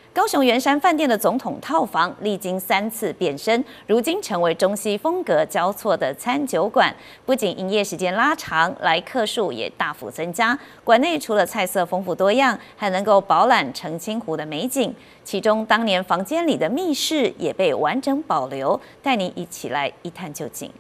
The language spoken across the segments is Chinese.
高雄圆山饭店的总统套房历经3次变身，如今成为中西风格交错的餐酒馆。不仅营业时间拉长，来客数也大幅增加。馆内除了菜色丰富多样，还能够饱览澄清湖的美景。其中，当年房间里的密室也被完整保留，带你一起来一探究竟。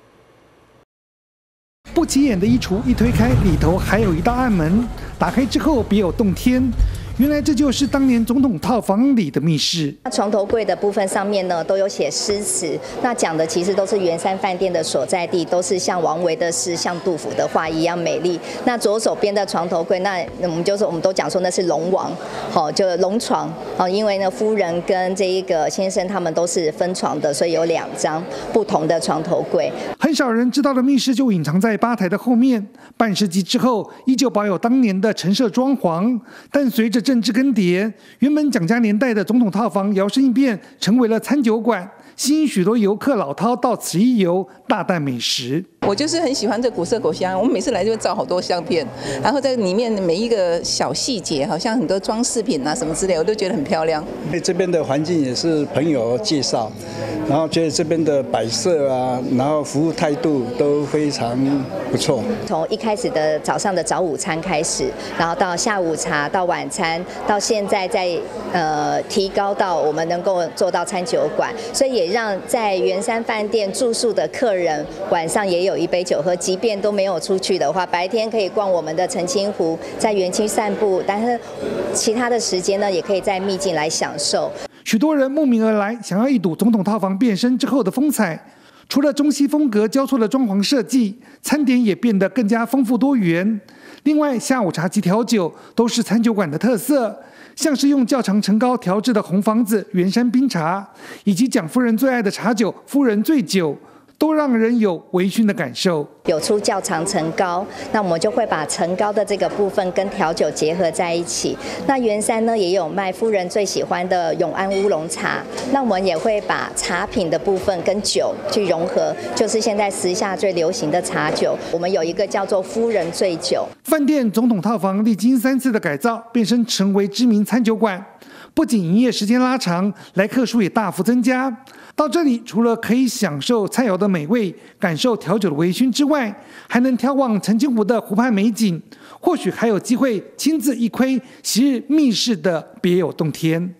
不起眼的衣橱一推开，里头还有一道暗门，打开之后别有洞天。原来这就是当年总统套房里的密室。 床头柜的部分上面呢，都有写诗词，那讲的其实都是圆山饭店的所在地，都是像王维的诗、像杜甫的画一样美丽。那左手边的床头柜，那我们都讲说那是龙王，就龙床，因为呢夫人跟这一个先生他们都是分床的，所以有2张不同的床头柜。 很少人知道的密室就隐藏在吧台的后面，半世纪之后依旧保有当年的陈设装潢，但随着政治更迭，原本蒋家年代的总统套房摇身一变成为了餐酒馆，吸引许多游客老饕到此一游，大啖美食。 我就是很喜欢这古色古香，我每次来就会照好多相片，然后在里面每一个小细节，好像很多装饰品啊什么之类，我都觉得很漂亮。 这边的环境也是朋友介绍，然后觉得这边的摆设啊，然后服务态度都非常不错。 从一开始的早上的早午餐开始，然后到下午茶，到晚餐，到现在提高到我们能够做到餐酒馆，所以也让在圆山饭店住宿的客人晚上也有一杯酒喝，即便都没有出去的话，白天可以逛我们的澄清湖，在园区散步，但是其他的时间呢，也可以在秘境来享受。 许多人慕名而来，想要一睹总统套房变身之后的风采。除了中西风格交错的装潢设计，餐点也变得更加丰富多元。另外，下午茶及调酒都是餐酒馆的特色，像是用较长陈高调制的红房子圆山冰茶，以及蒋夫人最爱的茶酒夫人醉酒，都让人有微醺的感受。 有出较长陈高，那我们就会把陈高的这个部分跟调酒结合在一起。那圆山呢也有卖夫人最喜欢的永安乌龙茶，那我们也会把茶品的部分跟酒去融合，就是现在时下最流行的茶酒。我们有一个叫做夫人醉酒。 饭店总统套房历经3次的改造，变身成为知名餐酒馆。不仅营业时间拉长，来客数也大幅增加。到这里，除了可以享受菜肴的美味，感受调酒的微醺之外，还能眺望澄清湖的湖畔美景，或许还有机会亲自一窥昔日密室的别有洞天。